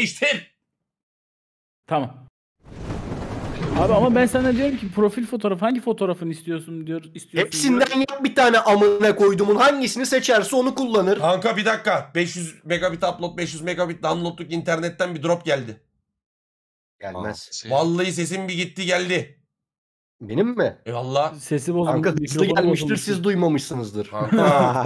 değiştir. Tamam. Abi ama ben sana diyorum ki profil fotoğrafı hangi fotoğrafını istiyorsun diyor. Hepsinden yap bir tane amına koyduğumun hangisini seçerse onu kullanır. Kanka bir dakika. 500 megabit upload, 500 megabit downloadluk internetten bir drop geldi. Gelmez. Vallahi sesim bir gitti geldi. Benim mi? Eyvallah. Sesi bozulmuş. Kanka hızlı gelmiştir siz duymamışsınızdır. Kanka.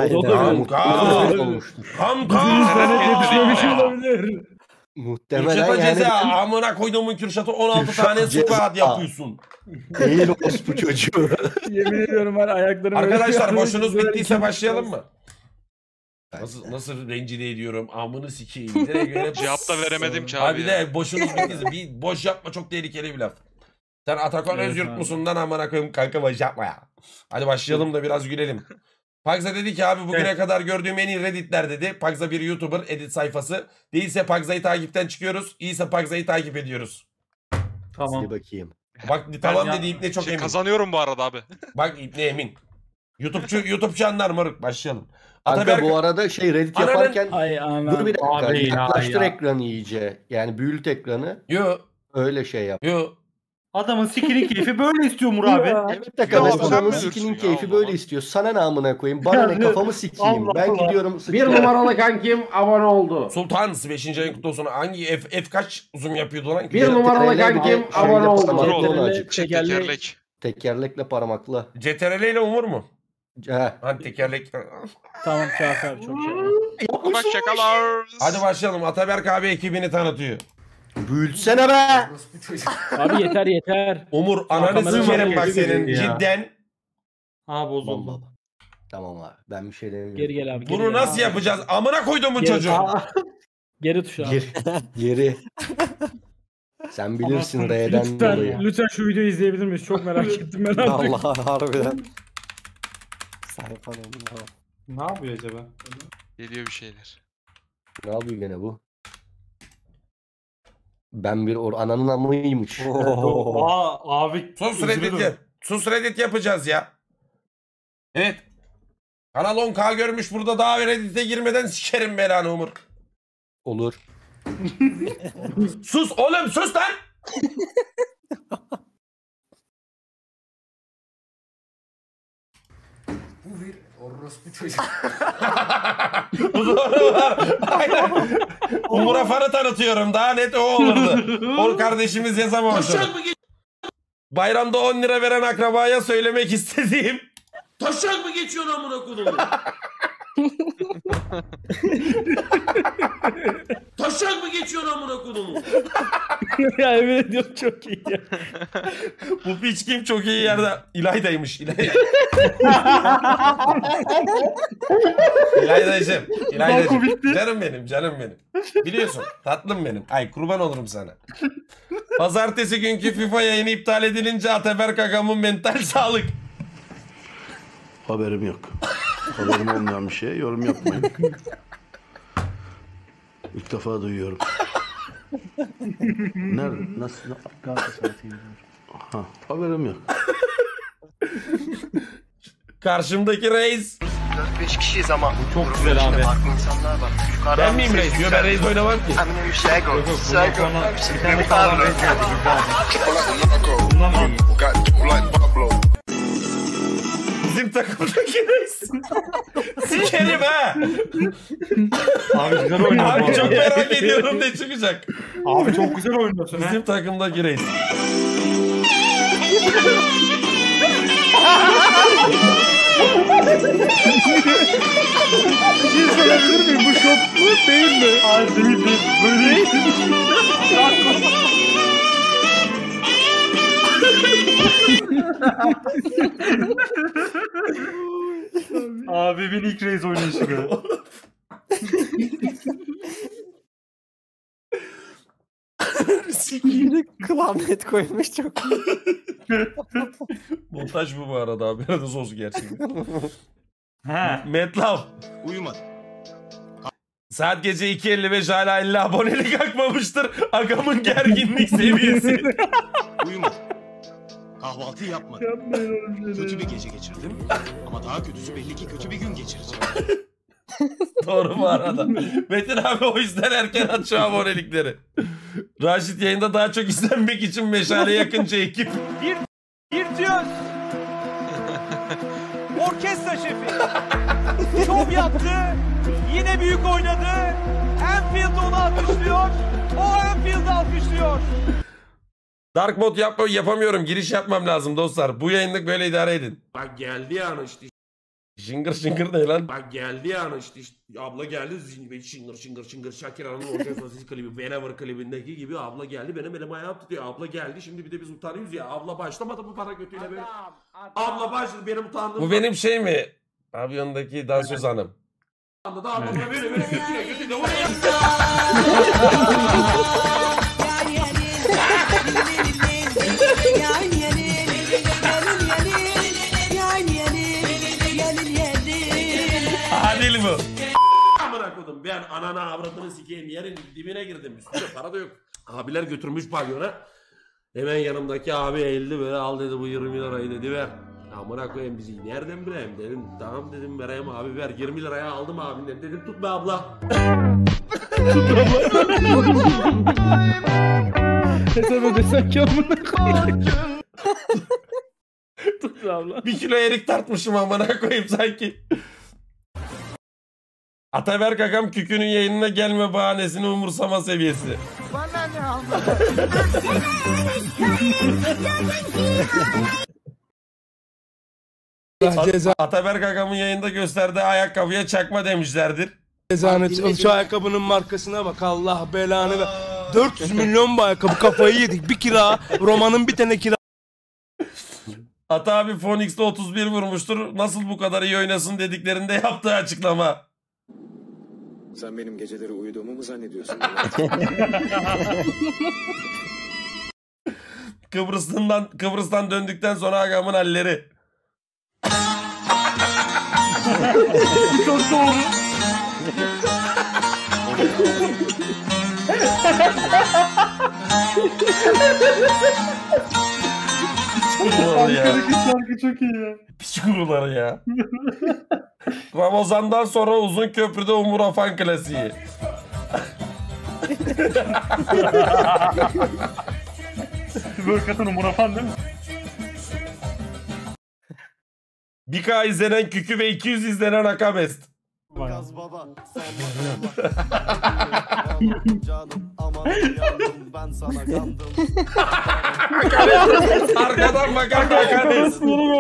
Muhtemelen Kürşat'a yani. ceza. Amına koyduğumun Kürşat'a 16 Kürşat tane ceza. squat yapıyorsun. Değil bu çocuğu. Yemin ediyorum var ayaklarım. Arkadaşlar boşunuz bittiyse başlayalım mı? Nasıl rencide ediyorum. Amını sikeyim. Cevap da veremedim ki abi. Abi de boşunuz bittiyse bir boş yapma, çok tehlikeli bir laf. Sen Atakan Özyurt musun lan amına koyayım kanka, boş yapma ya. Hadi başlayalım da biraz gülelim. Pagza dedi ki abi bugüne kadar gördüğüm en iyi Reddit'ler dedi. Pagza bir YouTuber edit sayfası. Değilse Pagza'yı takipten çıkıyoruz. İyiyse Pagza'yı takip ediyoruz. Tamam. Hadi bakayım. Bak tamam dedi İbne, çok emin. Kazanıyorum bu arada abi. Bak İbne emin. YouTube'cu anlar moruk, başlayalım. Kanka bu arada Reddit yaparken dur bir dakika, yaklaştır ekranı iyice. Yani büyült ekranı. Yo. Öyle şey yap. Yo. Adamın sikinin keyfi böyle istiyor Mur abi. Evet de kardeşim, adamın sikinin keyfi böyle istiyor. Sana ne amına koyayım? Bana ne, kafamı sikeyim. Ben gidiyorum. Bir numaralı kankim abone oldu. Sultan 5. ayın kutlu olsun. Hangi F kaç uzun yapıyordu lan? Bir numaralı kankim abone oldu. Tekerlek. Tekerlekle parmakla. CTRL ile Umur mu? He. Hadi tekerlek. Tamam Kafi abi, çok şey. Bak şakalar. Hadi başlayalım. Ataberk abi ekibini tanıtıyor. Büyütsene be. Abi yeter. Umur ananı sikerim bak senin cidden. Ha bozuldu. Tamam abi, ben bir şey demiyorum. Geri gel abi. Bunu nasıl yapacağız? Amına koyduğumun çocuğu. Geri tuş abi. Geri. Sen bilirsin R'den dolayı. Lütfen şu videoyu izleyebilir miyiz? Çok merak ettim ben artık. Allah harbiden. Ne yapıyor acaba? Geliyor bir şeyler. Ne yapıyor gene bu? Ben bir ananın amıymış. Abi. Sus Reddit yapacağız ya. Evet. Kanal 10K görmüş burada, daha Reddit'e girmeden sikerim belanı Umur. Olur. Sus oğlum, sus lan. Bu bir orospu çocuk. Aynen. Umur'a fanı tanıtıyorum. Daha net o olurdu. O kardeşimiz yazamamış. Bayramda 10 lira veren akrabaya söylemek istediğim. Taşak mı geçiyor amına koyduğum? Taşak mı geçiyor amına koyduğum? Ya emin ediyorum, çok iyi ya. Bu piç kim, çok iyi yerde. İlayda'ymış. İlayda'cığım. Canım benim. Biliyorsun tatlım benim. Ay kurban olurum sana. Pazartesi günkü FIFA yayını iptal edilince Ataberk Agam'ın mental sağlık. Haberim yok. Haberim olmayan bir şeye yorum yapmayın. İlk defa duyuyorum. Nerede? Nasıl? Ha, haberim yok. Karşımdaki reis. 4-5 kişiyiz ama. Çok güzel abi. Farklı insanlar var. Ben miyim reis? Yok, ben reis oynamam ki. Bir tane sağlam reis geldi. Bundan mı iyi? Bizim takımdaki reis. Sikerim ha. Abi güzel oynuyorsun. Abi çok merak ediyorum ne çıkacak. Abi çok güzel oynuyorsun. Bizim takımdaki reis. Bir şey sorabilir miyim? Bu şok mu değil mi? Hayır değil. Böyle değil. Abimin ilk reis oynayışı be. Klarnet koymuş, çok iyi. Montaj bu arada abi. Arada sos gerçekten. He. Metlav. Uyumadı. Saat gece 2.55 hala 50 abonelik akmamıştır. Agamın gerginlik seviyesi. Uyumadı. Kahvaltı yapmadım. Kötü bir gece geçirdim. Ama daha kötüsü belli ki kötü bir gün geçireceğim. Doğru bu arada. Metin abi o yüzden erken açıyor abonelikleri. Raşit yayında daha çok izlenmek için meşale yakınca ekip. Girtiyoruz. Orkestra şefi. Şov yaptı. Yine büyük oynadı. Anfield onu alkışlıyor. O Anfield'ı alkışlıyor. Dark mode yapamıyorum. Giriş yapmam lazım dostlar. Bu yayınlık böyle idare edin. Bak geldi yani işte. Şıngır şıngır ne lan? Bak geldi yani işte abla geldi şıngır şıngır şıngır Shakira'nın orkestra klibi Whenever klibindeki gibi abla geldi benim ayağım tutuyor. Abla geldi şimdi bir de biz utanıyoruz ya. Abla başlamadı mı para götüyle böyle? Abla başladı benim utandığım. Bu benim şey mi? Pavyondaki dansöz hanım. Abla böyle götüyle oraya. Adil bu. Amına koydum ben anana avradını sikeyim yerin dibine girdim üstüne para da yok. Abiler götürmüş pavyona. Hemen yanımdaki abi eğildi böyle al dedi bu 20 lirayı dedi ver. Amına koyayım bizi nereden bileyim dedim tamam dedim vereyim abi ver 20 liraya aldım abinden dedim tut be abla. Hesap ödesen ki amına koyayım. Tut be abla. 1 kilo erik tartmışım amına koyayım sanki. Ataberk Agam Kükü'nün yayınına gelme bahanesini umursama seviyesi. Bana ne aldı? Ataberk Agam'ın yayında gösterdiği ayakkabıya çakma demişlerdir. Cezanet şu ayakkabının markasına bak Allah belanı ver. 400 milyon bu ayakkabı kafayı yedik. Bir kira romanın bir tane kira. Ata abi Phoenix'te 31 vurmuştur. Nasıl bu kadar iyi oynasın dediklerinde yaptığı açıklama. Sen benim geceleri uyuduğumu mu zannediyorsun? Kıbrıs'tan döndükten sonra Agam'ın halleri. Çok doğru. Arkadaki şarkı çok iyi ya. Piç kuruları ya. Ramazan'dan sonra uzun köprüde Umur Afan klasiği. Börkat'ın Umur Afan değil mi? 1K izlenen Kükü ve 200 izlenen Akabest. Gaz baba sen canım aman yandım ben sana kandım. Arkadan bakan Akabest.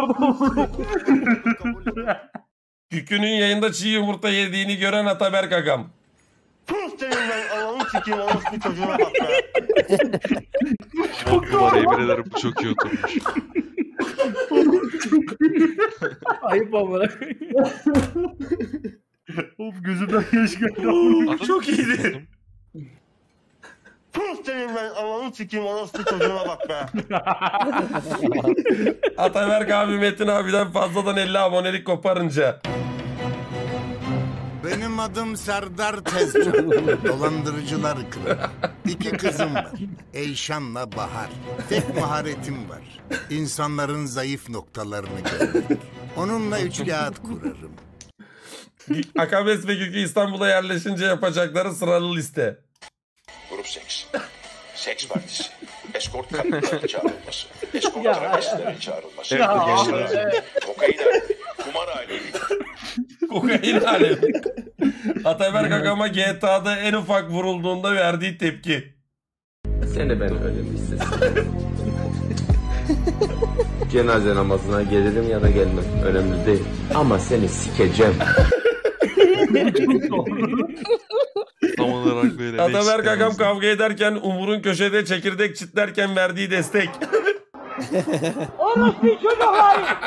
Kükü'nün yayında çiğ yumurta yediğini gören Ataberk Agam. Yemin ederim bu çok iyi oturmuş. Ayıp amına koyayım. Of gözümden yaş geldi. Çok iyiydi. Ataberk abi Metin abiden fazladan 50 abonelik koparınca. Benim adım Serdar Tezcan. Dolandırıcılar kralı. 2 kızım var. Eyşan'la Bahar. Tek maharetim var. İnsanların zayıf noktalarını görmek. Onunla üçkağıt kurarım. Akabes ve Kükü İstanbul'a yerleşince yapacakları sıralı liste. Grup seks. Seks partisi. Eskort kadınların çağrılması. Eskort travestilerin çağrılması. Kokain alemi. Kumar alemi. Kokain alemi. Ataberk Agam'a GTA'da en ufak vurulduğunda verdiği tepki. Seni ben öyle mi istedim? Cenaze namazına gelirim ya da gelmem. Önemli değil. Ama seni sikeceğim. Ataberk Agam kavga ederken Umur'un köşede çekirdek çitlerken verdiği destek. Orospu çocuklar.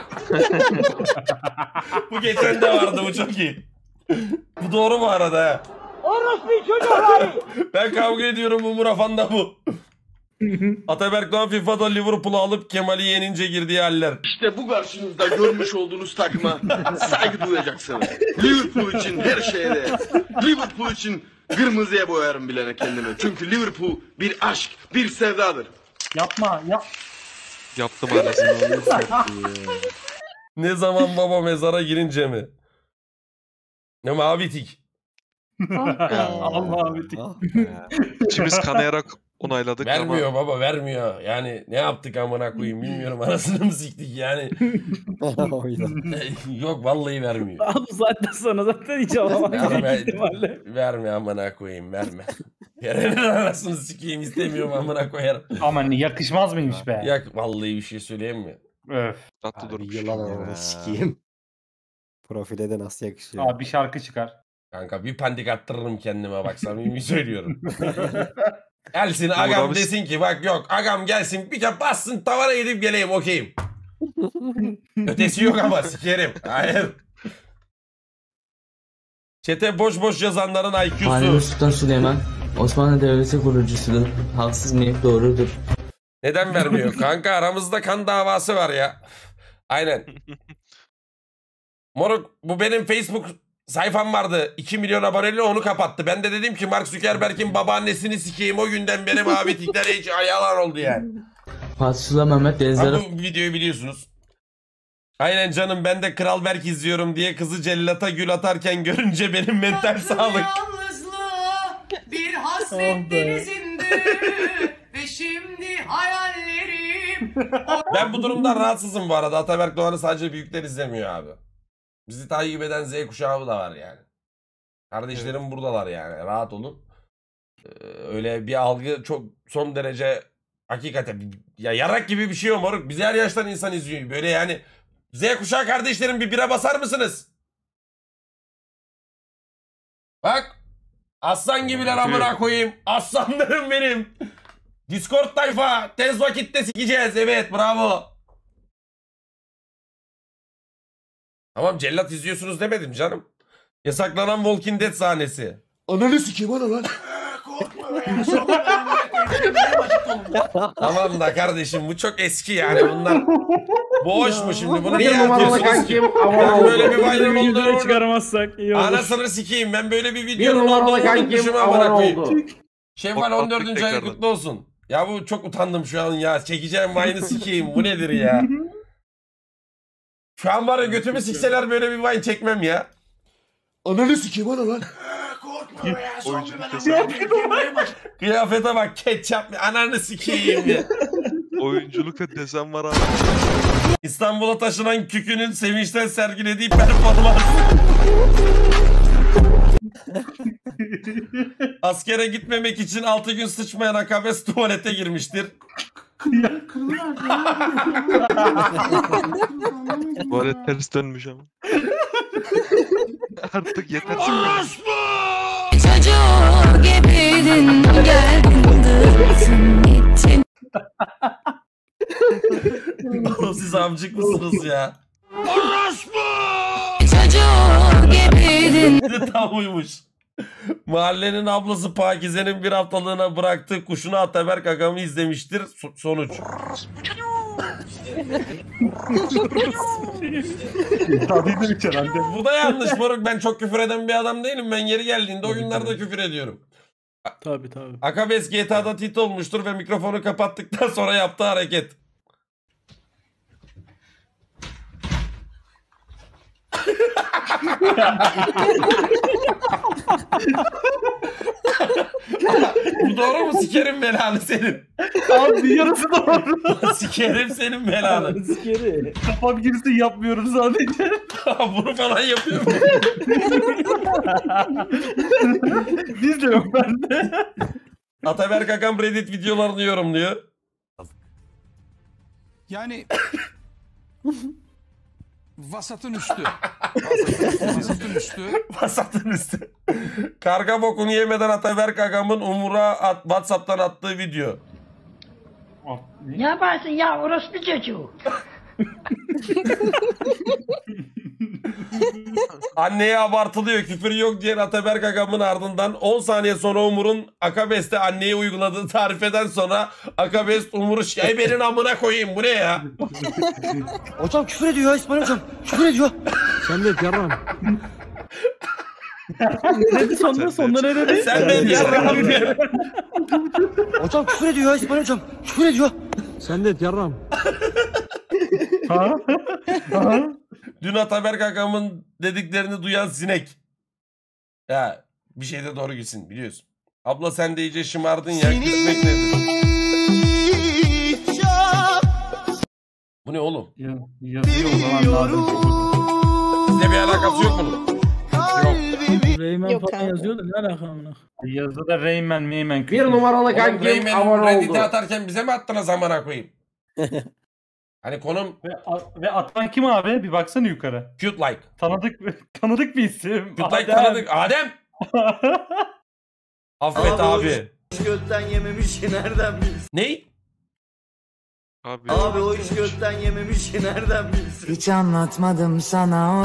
Bu geçen de vardı bu çok iyi. Bu doğru mu arada ha? Orospu çocuklar. Ben kavga ediyorum Umur Afan da bu. Ataberk Doğan FIFA'da Liverpool'u alıp Kemal'i yenince girdiği haller. İşte bu karşınızda görmüş olduğunuz takıma saygı duyacaksınız. Liverpool için her şeyde. Liverpool için kırmızıya boyarım bilene kendimi. Çünkü Liverpool bir aşk, bir sevdadır. Yapma, yap. Yaptım arasını. Ne zaman baba mezara girince mi? Ne mavi tik. Allah abi. İçimiz kanayarak onayladık Vermiyor ama. baba vermiyor. Yani ne yaptık amına koyayım bilmiyorum. Anasını mı siktik yani. Yok vallahi vermiyor. Abi zaten sana zaten hiç alamam. Verme amına koyayım verme. Yerenin arasını sikeyim istemiyorum amına koyarım. Aman yakışmaz mıymış be? Yak vallahi bir şey söyleyeyim mi? Öf. Tatlı durmuş. Yılan ananı sikeyim. Profile de nasıl yakışıyor? Abi bir şarkı çıkar. Kanka bir pandik attırırım kendime bak samimi söylüyorum. Gelsin agam desin ki bak yok agam gelsin bir kere bassın tavana gidip geleyim okeyim. Ötesi yok ama sikerim. Hayır. Çete boş boş yazanların IQ'su. Mahmut Sultan Süleyman Osmanlı Devleti kurucusudur. Haksız mıyım? Doğrudur. Neden vermiyor? Kanka aramızda kan davası var ya. Aynen. Moruk bu benim Facebook sayfam vardı. 2 milyon aboneli onu kapattı. Ben de dedim ki Mark Zuckerberg'in babaannesini sikeyim. O günden benim abi tikler hiç ayalar oldu yani. Fatih Sultan Mehmet Denizler. Bu videoyu biliyorsunuz. Aynen canım ben de Kral Berk izliyorum diye kızı cellata gül atarken görünce benim mental sağlık. Bir hasret denizinde ve şimdi hayallerim. Ben bu durumdan rahatsızım bu arada. Ataberk Doğan'ı sadece büyükler izlemiyor abi. Bizi takip eden Z kuşağı da var yani. Kardeşlerim buradalar yani. Rahat olun. Öyle bir algı çok son derece hakikaten ya yarak gibi bir şey o moruk. Bizi her yaştan insan izliyor. Böyle yani Z kuşağı kardeşlerim bir bira basar mısınız? Bak. Aslan gibiler amına koyayım. Aslanlarım benim. Discord tayfa. Tez vakitte sikeceğiz. Evet bravo. Tamam cellat izliyorsunuz demedim canım. Yasaklanan Walking Dead sahnesi. Ananı sikeyim ana lan. Tamam da kardeşim bu çok eski yani bunlar. Boş mu şimdi bunu niye Bir numaralı atıyorsunuz ki? kankim Ben böyle bir Videoyu bayram olduğunu çıkarmazsak iyi olur. anasını sikeyim ben böyle bir Bir videonun numaralı olduğunu kankim unutmuşum abone amına koyayım. oldu. Şevval Attık 14. ayı tekrardan. kutlu olsun. Ya bu çok utandım şu an ya. Çekeceğim Vine'ı sikeyim. Bu nedir ya? Şu an var ya götümü sikseler böyle bir Vine çekmem ya. Ananı sikeyim ana lan. Kıyafete bak ketçap ananı sikeyim ya. Oyunculuk ve desen var abi. İstanbul'a taşınan Kükü'nün sevinçten sergilediği performans. Askere gitmemek için 6 gün sıçmayan Akabes tuvalete girmiştir. Tuvalet ters dönmüş ama. Artık yeter. Çocuğu gibiydin geldin gittin. Oğlum siz amcık mısınız ya? Çocuğu gibiydin. Tam uymuş. Mahallenin ablası Pakize'nin bir haftalığına bıraktığı kuşunu Ataberk Agam'ı izlemiştir. Sonuç. Bu da yanlış moruk. Ben çok küfür eden bir adam değilim. Ben yeri geldiğinde oyunlarda küfür ediyorum. Tabii. Akabes GTA'da tit olmuştur ve mikrofonu kapattıktan sonra yaptığı hareket. Bu doğru mu? Sikerim belanı senin. Abi yarısı doğru. Sikerim senin belanı. Sikeri. Kafam girsin yapmıyorum sadece. Bunu falan yapıyorum. Biz de yok bende. Ataberk Agam Reddit videolarını yorumluyor. Yani vasatın üstü. Vasatın üstü. Karga bokunu yemeden Ataberk Agam'ın Umur'a WhatsApp'tan attığı video. Ne yaparsın ya orospu çocuğu? Anneye abartılıyor küfür yok diyen Ataberk Agam'ın ardından 10 saniye sonra Umur'un Akabes'te anneye uyguladığı tarifeden sonra Akabes Umur'u benim amına koyayım bu ne ya? Hocam küfür ediyor İsmail hocam. Küfür ediyor. Sen de yarram. Ne dedi sonunda ne dedi? Sen de yarram diye. Hocam küfür ediyor İsmail hocam. Küfür ediyor. Sen de yarram. Dün Ataberk Agam'ın dediklerini duyan sinek. Ya bir şey de doğru gitsin biliyorsun. Abla sen de iyice şımardın ya. Küsmek nedir? Bu ne oğlum? Yazıyor olan Sizle bir alakası yok bunun. Yok. Rayman falan yazıyor da ne alaka ona? Yazıda Rayman. Bir numaralı kankim Rayman abone Reddit'e oldu. atarken bize mi attınız amına koyayım? Hani konum Ve atan kim abi? Bir baksana yukarı. cute like. Tanıdık bir isim. Cute like tanıdık. Adem. Affet abi. O iş götten yememiş ki nereden bilsin? Ney? Abi o iş götten yememiş ki nereden bilsin? Hiç anlatmadım sana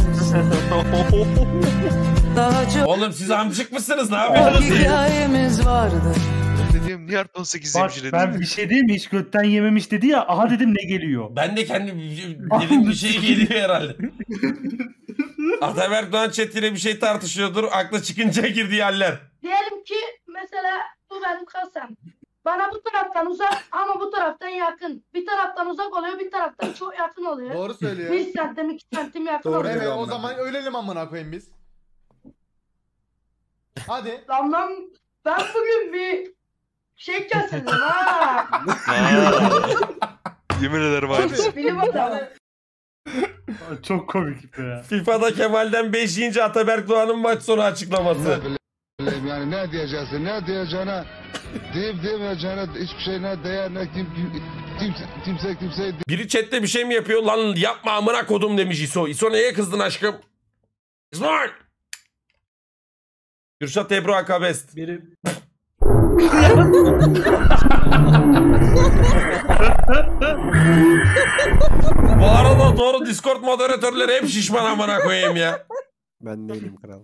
Oğlum siz amcık mısınız? Ne yapıyorsunuz? hikayemiz vardı. Dedim niye artı 18 Bak yemiş dedim. ben bir şey diyeyim mi? Hiç götten yememiş dedi ya. Aha dedim ne geliyor? Ben de kendim dedim bir şey geliyor herhalde. Ataberk Doğan chat ile bir şey tartışıyordur. Aklı çıkınca girdiği haller. Diyelim ki mesela bu benim kasam. Bana bu taraftan uzak ama bu taraftan yakın. Bir taraftan uzak oluyor, bir taraftan çok yakın oluyor. Doğru söylüyor. 1 santim, 2 santim yakın oluyor. Evet o zaman ölelim amına koyayım biz. Hadi. Tamam, ben bugün bir şey kesildim ha. Yemin ederim aynısı. Bilim adamı. Çok komik be. FIFA'da Kemal'den 5. Ataberk Doğan'ın maç sonu açıklaması. Yani ne diyeceksin, ne diyeceğine, deyip demeyeceğine hiçbir şey ne değer ne kimse Biri chatte bir şey mi yapıyor? Lan yapma amına kodum demiş İso. İso neye kızdın aşkım? İsmail! Kürşat Ebru Akabest. Biri... Bu arada doğru Discord moderatörleri hep şişman amına koyayım ya. Ben değilim kral.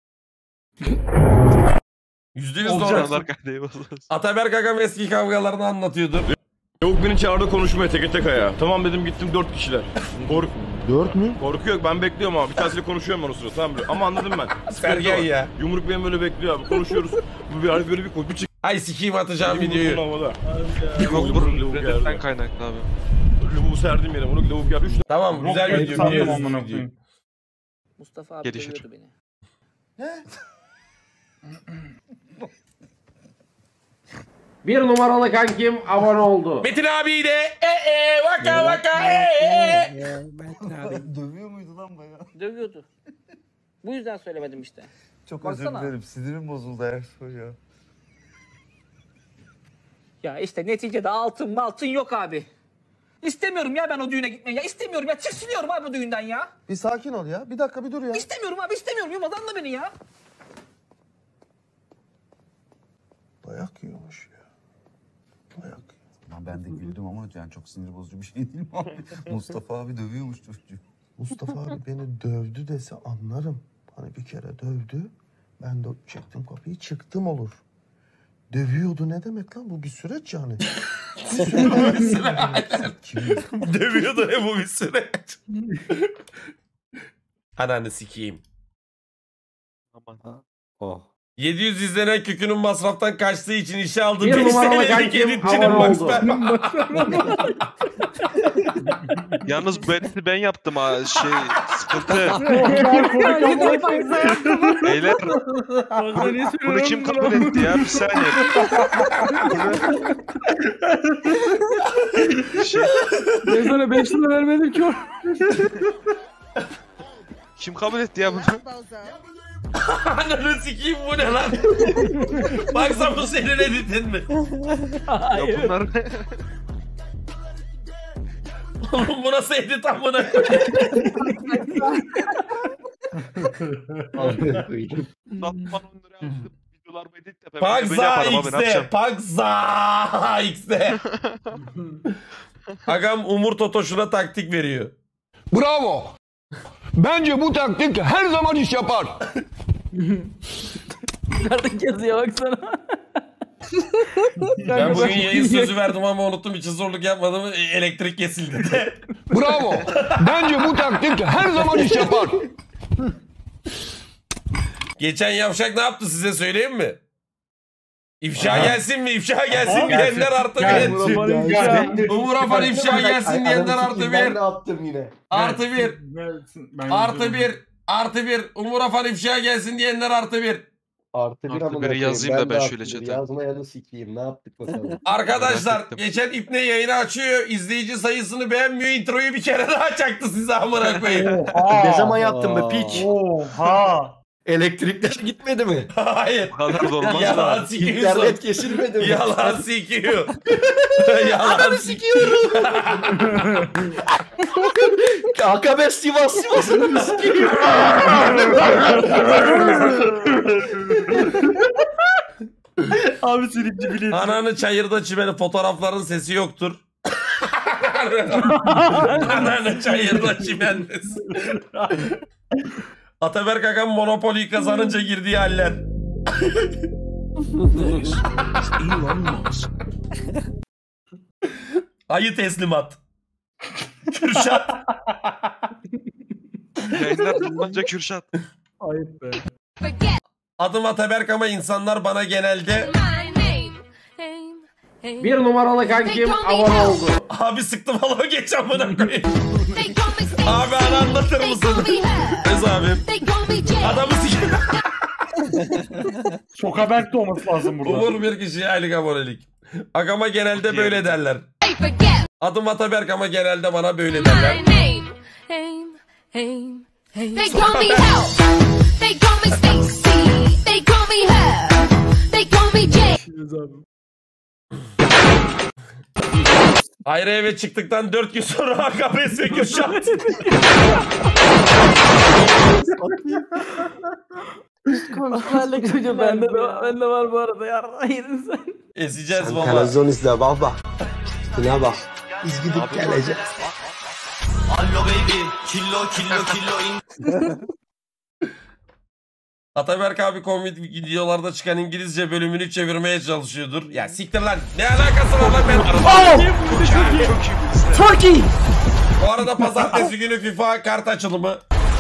%100 doğru. Ataberk Agam eski kavgalarını anlatıyordu. Yok beni çağırdı konuşmaya teke tek ayağa. Tamam dedim gittim 4 kişiler. 4 mü? Korku yok ben bekliyorum abi. Bir tanesiyle konuşuyorum ben o sırada tamam ama anladım ben. Sergen ya. Yumruk benim böyle bekliyor abi konuşuyoruz. Bu böyle bir çık. Ay sikiyim atacağım videoyu. Yok burun Reddit'ten kaynaklı abi. Lavuğu serdim yere onu lavuk geldi 3 Tamam güzel video biliyoruz. Mustafa abi Gelişir. dövüyordu beni. Ne? Bir numaralı kankim abone oldu. Metin abi de vaka vaka Dövüyor muydu lan bayağı? Dövüyordu. Bu yüzden söylemedim işte. Çok Baksana. özür dilerim. Sinirim bozuldu Ersoy ya. Ya işte neticede altın yok abi. İstemiyorum ya ben o düğüne gitmeyi ya. İstemiyorum ya. Tiksiniyorum abi bu düğünden ya. Bir sakin ol ya. Bir dakika bir dur ya. İstemiyorum abi istemiyorum. Yılmaz anla beni ya. Dayak yiyormuş ya. Dayak yiyor. Ben de güldüm ama yani çok sinir bozucu bir şey değil mi abi? Mustafa abi dövüyormuş çocuğu. Mustafa abi beni dövdü dese anlarım. Hani bir kere dövdü. Ben de çektim kapıyı çıktım olur. Dövüyordu ne demek lan? Bu bir süreç yani. Dövüyordu ne bu bir süreç. Ananı sikeyim. Aman. Oh. 700 izlenen kökünün masraftan kaçtığı için işe aldı. Bir 5 numaralı TL'lik kankim editçinin abone Max oldu. Yalnız bu editi ben yaptım ha sıkıntı. Beyler bunu kim kabul etti ya bir saniye. Ben sana 5 lira vermedim ki o. Kim kabul etti ya bunu? Ananı sikeyim bu ne lan? Baksa bu senin editin mi? Ya bunlar... Oğlum bu nasıl edit amına koyayım? Pagza X'de. Pagza X'de. Agam Umur Totoş'una taktik veriyor. Bravo. Bence bu taktik her zaman iş yapar. Yukarıdaki yazıya baksana. Ben bugün yayın sözü verdim ama unuttum. Hiç zorluk yapmadım. Elektrik kesildi de. Bravo. Bence bu taktik her zaman iş yapar. Geçen yavşak ne yaptı size söyleyeyim mi? İfşa gelsin mi? İfşa gelsin diyenler artı bir. Umur Afan ifşa gelsin diyenler artı bir. Ben de attım yine. Artı bir. Artı bir. Artı bir. Umur Afan ifşa gelsin diyenler artı bir. Artı bir amına biri yazayım da ben şöyle chat'e. Yazmayanı sikeyim. Ne yaptık bakalım. Arkadaşlar geçen İbne yayını açıyor. İzleyici sayısını beğenmiyor. Introyu bir kere daha çaktı size amına koyayım. Ne zaman yaptın be piç? Oha. Elektrikler gitmedi mi? Hayır. Bu kadar da olmaz Yalan da. sikiyorsun. İnternet kesilmedi mi? Yalan sikiyor. Yalan sikiyorum. Akabe Sivas'ını sikiyor. Abi senin gibi. Ananı çayırda çimeni fotoğrafların sesi yoktur. Ananı çayırda çimendesin. Ataberk Hakan Monopoly kazanınca girdiği haller. Ayı teslimat. Kürşat. Yayınlar bulunca Kürşat. Ayıp be. Adım Ataberk ama insanlar bana genelde... Bir numaralı kankim abone oldu. Abi sıktım alo geç amına koyayım. Abi ana anlatır mısın? Öz abim. Adamı sikiyor. Çok haberli olması lazım burada. Umur bir kişiye aylık abonelik. Agama genelde böyle derler. Adım Ataberk ama genelde bana böyle derler. They call me Help. They call me Stacy. They call me Her. They call me Jay. Ayrı eve çıktıktan 4 gün sonra AKPS ve Kürşat. Komşularla çocuğu bende var bu arada ya. Hayırın sen. Ezeceğiz valla. Televizyon izle baba. Şuna bak. Biz gidip geleceğiz. Allo baby, kilo. Ataberk abi komik videolarda çıkan İngilizce bölümünü çevirmeye çalışıyordur. Ya siktir lan. Ne alakası var lan ben? Turkey. Bu arada pazartesi günü FIFA kart açılımı.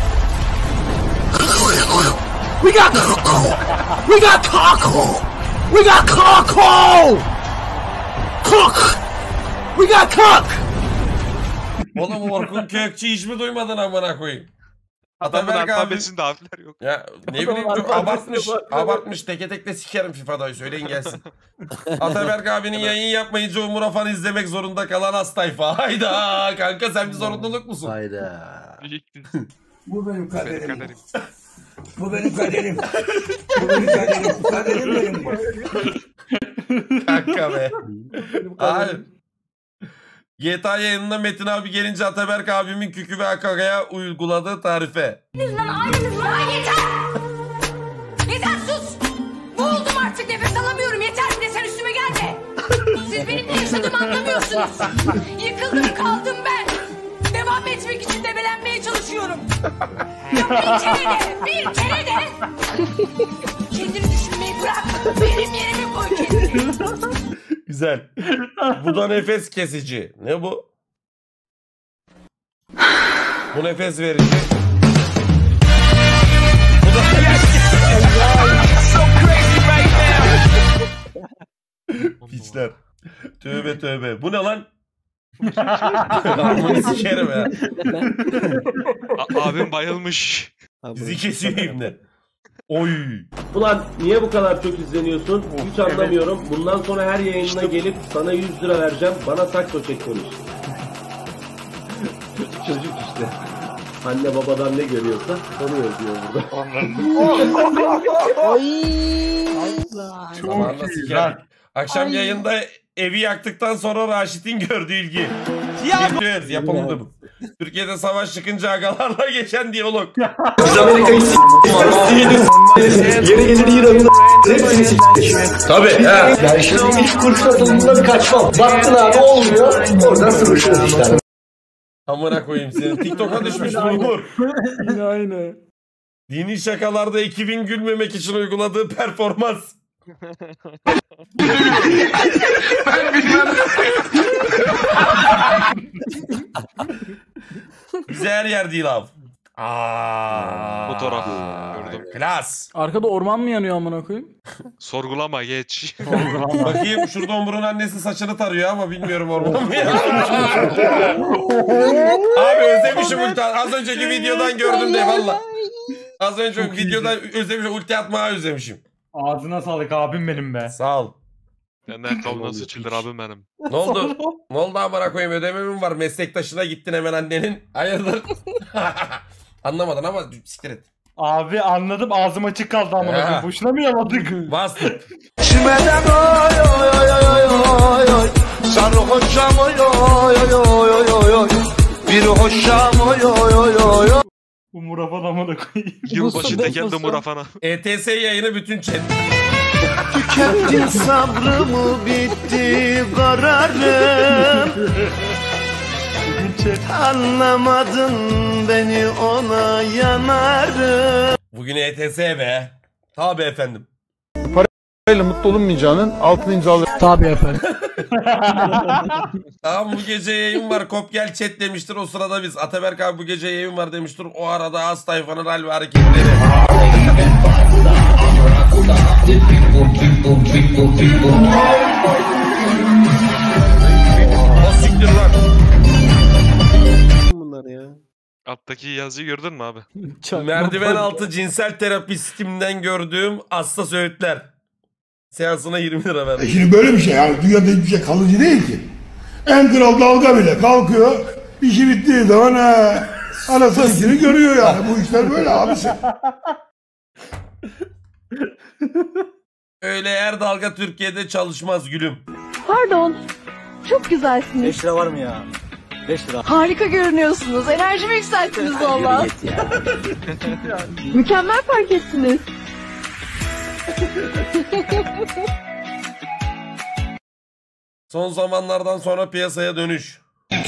We got Coco. We got Coco. We got Coco. Cook. We got Cook. Oğlum Orkun Kökçü hiç mi duymadın amına koyayım? Adamın Ataberk abi. alfabesinde harfler yok. Ya ne bileyim çok abartmış teke tek de sikerim FIFA'da söyleyin gelsin. Ataberk abinin yayın yapmayınca Umur Afan izlemek zorunda kalan az tayfa. Hayda kanka sen bir zorunluluk musun? Hayda. Bu benim kaderim. Bu benim kaderim. Bu benim kaderim. Kaderim benim bu. Kanka be. Abi. GTA yayınında Metin abi gelince Ataberk abimin Kükü ve Akaga'ya uyguladığı tarife. Aileniz var. Yeter. Yeter sus. Boğuldum artık nefes alamıyorum. Yeter bir de sen üstüme gelme. Siz benim ne yaşadığımı anlamıyorsunuz. Yıkıldım kaldım ben. Devam etmek için debelenmeye çalışıyorum. Ya bir kere de. Kendini düşünmeyi bırak. Benim yerime koy kendini. Güzel. Bu da nefes kesici. Ne bu? Bu nefes verici. Bu da Piçler. Tövbe tövbe. Bu ne lan? Bunu sikerim ya. Abim bayılmış. Bizi kesiyor ibne. Oy. Ulan niye bu kadar çok izleniyorsun? Hiç anlamıyorum. Bundan sonra her yayınına gelip sana 100 lira vereceğim. Bana sakso çek konuş. Çocuk işte. Anne babadan ne görüyorsa onu yazıyor burada. Çok güzel. Akşam yayında evi yaktıktan sonra Raşit'in gördüğü ilgi. Yapıyoruz. Yapıldı bu. Türkiye'de savaş çıkınca agalarla geçen diyalog. Amerika'yı yeri gelir İran'ın hepsini s**tik. Tabii. Yani şimdi hiç kurşun atılımından kaçmam. Baktın abi olmuyor. Oradan sıvışırız işte. Amına koyayım seni. TikTok'a düşmüş Umur. Aynen. Dini şakalarda ekibin gülmemek için uyguladığı performans. Bize her yer değil abi. Fotoğraf gördüm. Klas. Arkada orman mı yanıyor amına koyayım? Sorgulama geç. Bakayım şurada Umur'un annesi saçını tarıyor ama bilmiyorum orman mı ya. Abi özlemişim ulti. Az önceki videodan gördüm de valla. Az önce videodan özlemişim, ulti atmayı özlemişim. Ağzına sağlık abim benim be. Sağ ol. Benden kavga sıçıldır abim benim. Ne oldu? Ne oldu amına koyayım, ödeme mi var? Meslektaşına gittin hemen annenin. Hayırdır? Anlamadın ama siktir et. Abi anladım, ağzım açık kaldı amına. Boşuna mı yaladık? Bastık. Çimeden oy oy oy oy oy oy. Sarhoşam oy oy oy oy oy oy. Bir hoşam oy oy oy oy oy. Bu Murafan amına koyayım. Yılbaşı tekeldi Murafan'a. ETS yayını bütün chat. Tükettin sabrımı, bitti kararım. Anlamadın beni, ona yanarım. Bugün ETS be. Tabi efendim. Parayla mutlu olunmayacağının altını imzalı. Tabii efendim. Tamam, bu gece yayın var. Kop gel chat demiştir. O sırada biz. Ataberk abi bu gece yayın var demiştir. O arada az tayfanın hal ve hareketleri. O siktir lan. Bunlar ya. Alttaki yazıyı gördün mü abi? Merdiven altı cinsel terapistimden gördüğüm hassas öğütler. Seansına 20 lira verdim. Şimdi böyle bir şey yani, dünyada hiçbir şey kalıcı değil ki. En kral dalga bile kalkıyor, işi bittiği zaman anasını görüyor yani. Bu işler böyle abisi. Öyle her dalga Türkiye'de çalışmaz gülüm. Pardon, çok güzelsiniz. 5 lira var mı ya? 5 lira. Harika görünüyorsunuz. Enerjimi yükselttiniz valla. Mükemmel fark ettiniz. Son zamanlardan sonra piyasaya dönüş.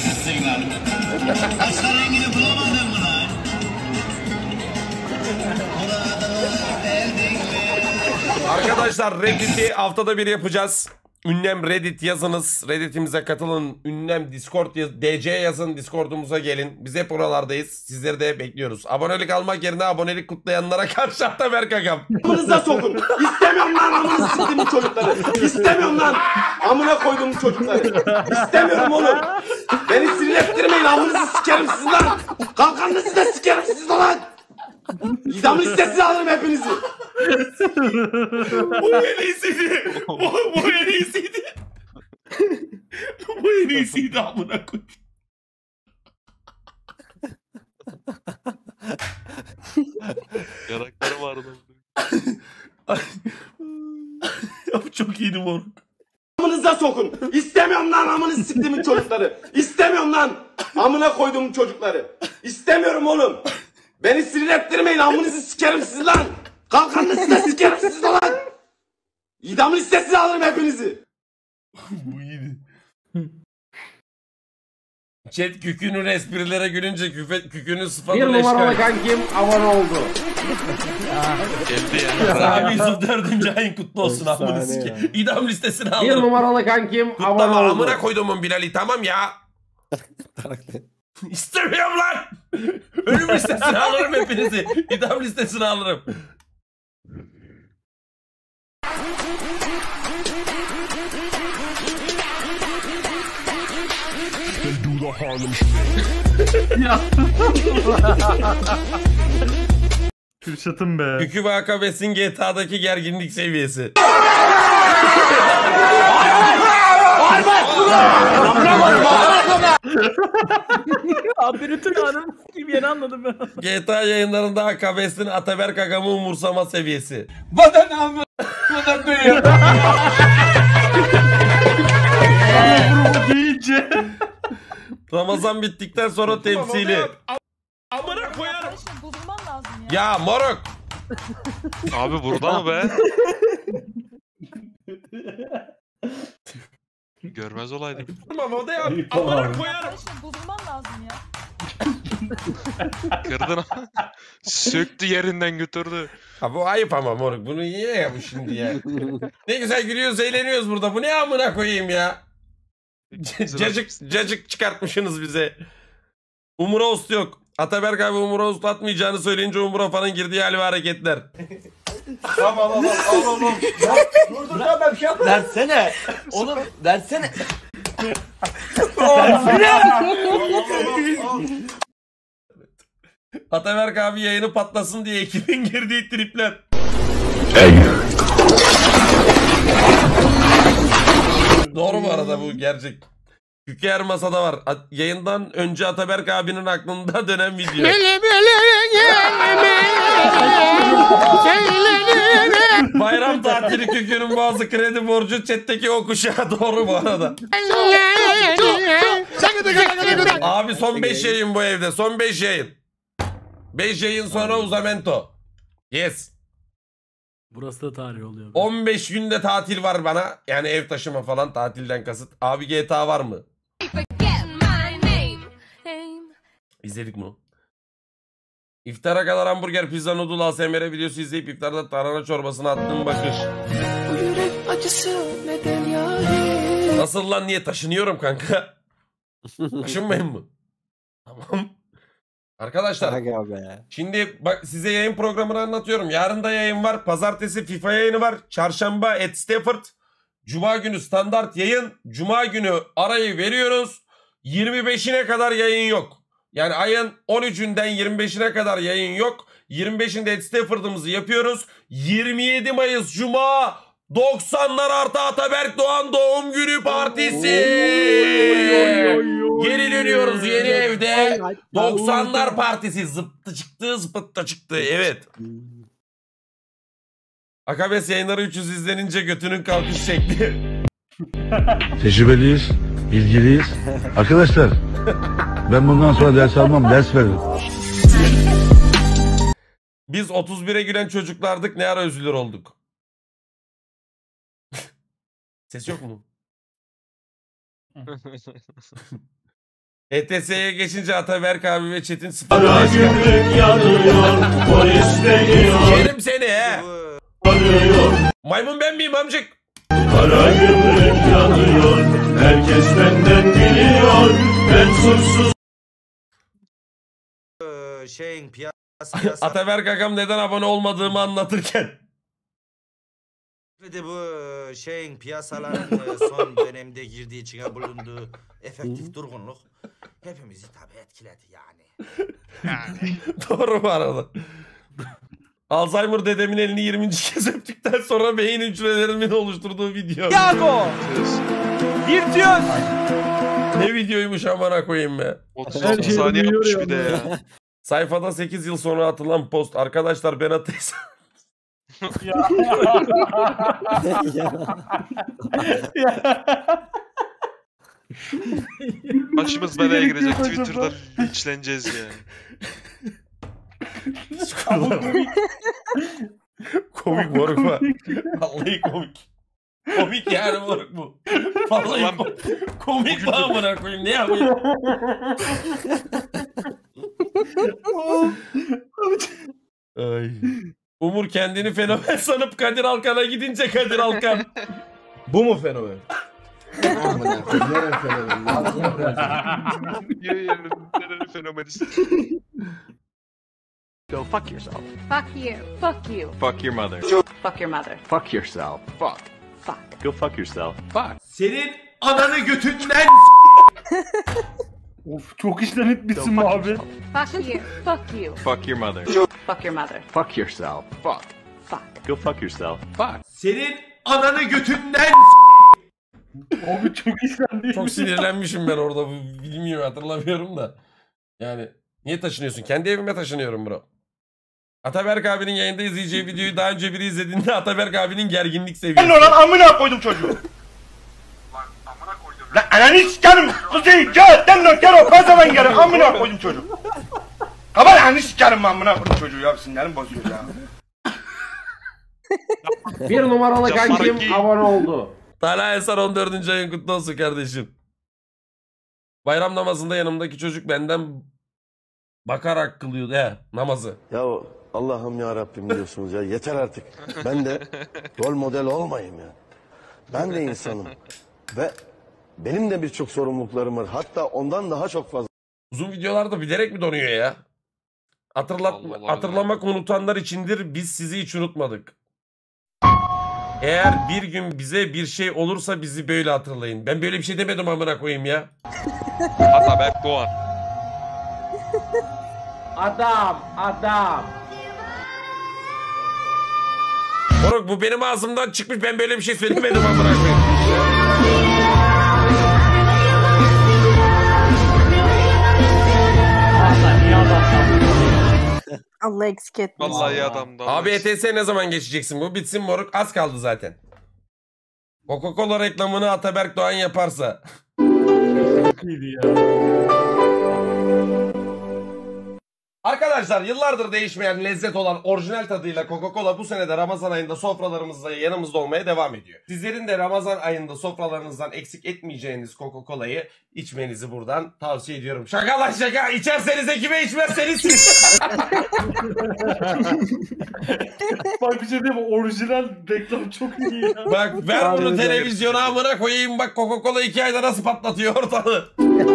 Arkadaşlar Reddit'i haftada bir yapacağız. Ünlem Reddit yazınız. Reddit'imize katılın. Ünlem Discord DC yazın. Discord'umuza gelin. Biz hep oralardayız. Sizleri de bekliyoruz. Abonelik almak yerine abonelik kutlayanlara karşı Ataberk agam. Amınıza sokun. İstemiyorum lan amını siktiğim çocukları. İstemiyorum lan. Amına koyduğum çocukları. İstemiyorum oğlum. Beni sinir ettirmeyin. Amınızı sikerim sizin lan. Kalkanınızı da sikerim sizin lan. İdam listesini alırım hepinizi. Bu en iyisiydi. Bu en iyisiydi. Bu en iyisiydi amına koyayım. Yanakları vardı. Bu çok iyiydi moruk. Amınıza sokun. İstemiyorum lan amını siktiğimin çocukları. İstemiyorum lan. Amına koyduğum çocukları. İstemiyorum oğlum. Beni sinir ettirmeyin. Amınızı sikerim siz lan. Kalkanınızı da sikerim siz lan. İdam listesini alırım hepinizi. Bu iyiydi. Chat kükünün esprilere gülünce kükünün sıfatını Bir numaralı kankim abone oldu. Geldi ya. Abi Yusuf 4. ayın kutlu olsun amını sikeyim. İdam listesini alırım. Bir numaralı kankim kutlama abone oldu. amına koyduğumun Bilal'i, tamam ya. İstemiyorum lan. Ölüm listesini alırım hepinizi. İdam listesini alırım. Kürşat'ım be. Kükü ve Akabes'in GTA'daki gerginlik seviyesi. Operatör hanım gibi yeni anladım ben. GTA yayınlarında Akabes'in Ataberk agamı umursama seviyesi. Vatan amına koyayım. Deyince. Ramazan bittikten sonra temsili. Amına koyarım. Bulunman lazım ya. Ya moruk. Abi burada mı be? Görmez olaydım. Tamam o da ya. Amına koyarım. Bulunman lazım ya. Kırdın ama. Söktü yerinden götürdü. Ha bu ayıp ama moruk. Bunu niye ya bu şimdi ya? Ne güzel gülüyoruz, eğleniyoruz burada. Bu ne amına koyayım ya? Cacık çıkartmışsınız bize. Umura Ost yok. Ataberk abi Umura Ost atmayacağını söyleyince Umura falan girdiği hal ve hareketler. Tamam. Dur ya, ben bir şey yapmadım. Versene. Oğlum versene. Ataberk abi yayını patlasın diye ekibin girdiği tripler. Doğru bu arada, bu gerçek. Küke her masada var. Yayından önce Ataberk abinin aklında dönen video. Bayram tatili Kükü'nün bazı kredi borcu chat'teki o kuşağı, doğru bu arada. Abi son 5 yayın bu evde. Son 5 yayın. 5 yayın sonra uzamento. Yes. Burası da tarih oluyor. 15 günde tatil var bana. Yani ev taşıma falan, tatilden kasıt. Abi GTA var mı? İzledik mi? İftara kadar hamburger, pizza, noodle, ASMR videosu izleyip iftarda tarhana çorbasına attığım bakış. Nasıl lan, niye taşınıyorum kanka? Taşınmayın mı? Tamam. Arkadaşlar şimdi bak size yayın programını anlatıyorum. Yarın da yayın var. Pazartesi FIFA yayını var. Çarşamba at Stafford. Cuma günü standart yayın. Cuma günü arayı veriyoruz. 25'ine kadar yayın yok. Yani ayın 13'ünden 25'ine kadar yayın yok. 25'inde at Stafford'ımızı yapıyoruz. 27 Mayıs Cuma 90'lar artı Ataberk Doğan doğum günü partisi. Geri dönüyoruz yeni evde. 90'lar partisi. Zıptı çıktı, zıpıttı çıktı. Evet. Akabes yayınları 300 izlenince götünün kalkış şekli. Tecrübeliyiz, bilgiliyiz. Arkadaşlar ben bundan sonra ders almam, ders veririm. Biz 31'e gülen çocuklardık, ne ara üzülür olduk. Ses yok mu? ETS'ye geçince Ataberk abi ve Çetin sıfır. Yerim seni he. Maymun ben miyim amcık? Kara gümrük yanıyor, herkes benden biliyor, ben suçsuz. Ataberk agam neden abone olmadığımı anlatırken. Ve de bu piyasaların son dönemde girdiği içine bulunduğu efektif durgunluk hepimizi tabii etkiledi yani. Doğru bu arada. Alzheimer dedemin elini 20. kez öptükten sonra beyin hücrelerimin oluşturduğu video. Yago! Virtüöz! Ne videoymuş amına koyayım be. 30 saniye yapmış bir de ya. Sayfada 8 yıl sonra atılan post. Arkadaşlar ben ateist. Başımız belaya girecek, Twitter'da linçleneceğiz ya. Komik moruk mu? Vallahi komik. Komik yani moruk bu. Vallahi komik mi amına koyayım, ne yapayım? Ay. Umur kendini fenomen sanıp Kadir Alkan'a gidince Kadir Alkan. Bu mu fenomen? Go fuck yourself. Fuck you. Fuck you. Fuck your mother. Fuck your mother. Fuck yourself. Fuck. Fuck. Go fuck yourself. Fuck. Senin ananı götünden. Of, çok işten etmişsin abi. Fuck you. Fuck you. Fuck your mother. Fuck your mother. Fuck yourself. Fuck. Fuck. Go fuck yourself. Fuck. Senin ananı götünden. Abi çok işten değil. Çok sinirlenmişim ben orada. Bilmiyorum, hatırlamıyorum da. Yani niye taşınıyorsun? Kendi evime taşınıyorum bro. Ataberk abinin yayında izleyeceği videoyu daha önce biri izlediğinde Ataberk abinin gerginlik seviyesi. Ben lan amına koydum çocuğu. Lan ananı sikerim kızı götten nöker o kazadan geri amına koydum çocuğu. Kabar ananı sikerim amına koydum çocuğu ya, sinirim bozuyor ya. Bir numaralı kankim abone oldu. Talha Ensar 14. ayın kutlu olsun kardeşim. Bayram namazında yanımdaki çocuk benden bakarak kılıyordu namazı. Ya Allah'ım ya Rabbim diyorsunuz ya, yeter artık. Ben de rol model olmayayım ya. Ben de insanım. Ve benim de birçok sorumluluklarım var. Hatta ondan daha çok fazla. Uzun videolarda bilerek mi donuyor ya? Hatırlamak unutanlar içindir, biz sizi hiç unutmadık. Eğer bir gün bize bir şey olursa bizi böyle hatırlayın. Ben böyle bir şey demedim amına koyayım ya. Ataberk Doğan. Adam. Moruk bu benim ağzımdan çıkmış, ben böyle bir şey söylemedim amına koyayım. Allah eksik etmesin. Vallahi iyi adamdı. Abi ETS ne zaman geçeceksin? Bu bitsin moruk. Az kaldı zaten. Coca-Cola reklamını Ataberk Doğan yaparsa. Çok iyiydi ya. Arkadaşlar yıllardır değişmeyen lezzet olan orijinal tadıyla Coca-Cola bu sene de Ramazan ayında sofralarımızda yanımızda olmaya devam ediyor. Sizlerin de Ramazan ayında sofralarınızdan eksik etmeyeceğiniz Coca-Cola'yı içmenizi buradan tavsiye ediyorum. Şaka lan şaka. İçerseniz ekibe, içmezseniz siz. Bak bir şey diyeyim mi? Orijinal reklam çok iyi ya. Bak ver bunu televizyona amına koyayım, bak Coca-Cola 2 ayda nasıl patlatıyor ortalığı.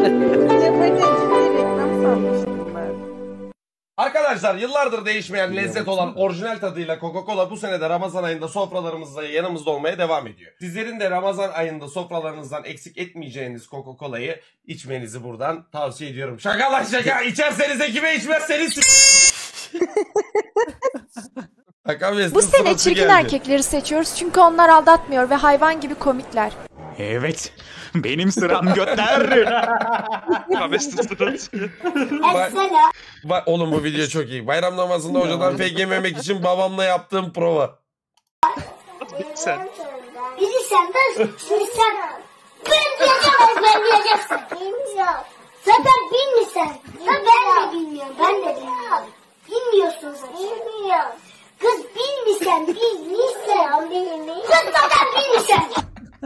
Reklam sanmıştım ben. Arkadaşlar yıllardır değişmeyen lezzet olan orijinal tadıyla Coca-Cola bu sene de Ramazan ayında sofralarımızda yanımızda olmaya devam ediyor. Sizlerin de Ramazan ayında sofralarınızdan eksik etmeyeceğiniz Coca-Cola'yı içmenizi buradan tavsiye ediyorum. Şaka lan şaka. İçerseniz ekibe, içmezseniz Bu sene çirkin erkekleri seçiyoruz çünkü onlar aldatmıyor ve hayvan gibi komikler. Evet. Benim sıram götler. Oğlum bu video çok iyi. Bayram namazında hocadan fake yememek için babamla yaptığım prova. Sen. Bilirsen ben şimdi sen ben diyeceğim ezberleyeceksin. Bilmiyorum. Zaten bilmiyorsun. Ben de bilmiyorum. Ben de bilmiyorum. Bilmiyorsun zaten. Bilmiyorum. Kız bilmiyorsun. Bilmiyorsun. Kız zaten bilmiyorsun.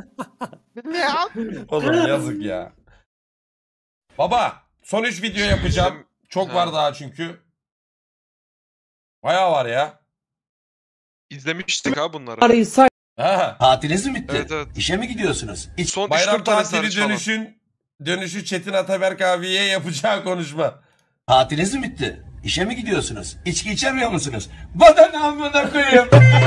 Oğlum yazık ya. Baba son 3 video yapacağım. Çok var daha çünkü. Bayağı var ya. İzlemiştik ha bunları. Tatiliniz mi bitti? Evet. İşe mi gidiyorsunuz? Son Bayram tatili dönüşü Çetin Ataberk abiye yapacağı konuşma. Tatiliniz mi bitti? İşe mi gidiyorsunuz? İçki içemiyor musunuz? Bana amına koyayım.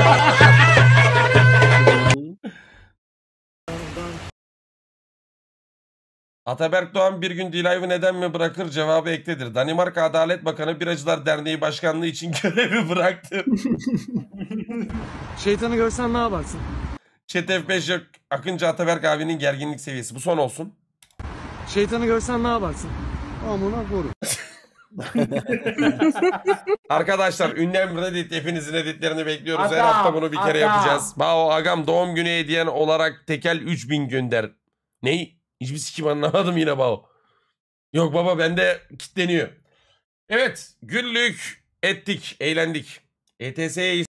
Ataberk Doğan bir gün D-Live'ı neden mi bırakır cevabı ekledir. Danimarka Adalet Bakanı Biracılar Derneği Başkanlığı için görevi bıraktı. Şeytanı görsen ne yaparsın? Chat F5 yok. Akıncı Ataberk abinin gerginlik seviyesi. Bu son olsun. Şeytanı görsen ne yaparsın? Amına koru. Arkadaşlar ünlem Reddit, hepinizin editlerini bekliyoruz. Her hafta bunu bir kere yapacağız. Bao agam doğum günü hediyen olarak tekel 3000 gönder. Ney? Hiçbir sikim anlamadım yine Bao. Yok baba bende kitleniyor. Evet günlük ettik, eğlendik. ETS'ye